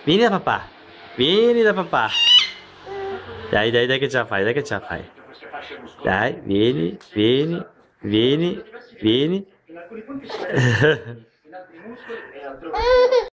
Vieni da papà. Vieni da papà. Dai, dai, dai che ce la fai, dai che ce la fai. Dai, vieni, vieni, vieni, vieni.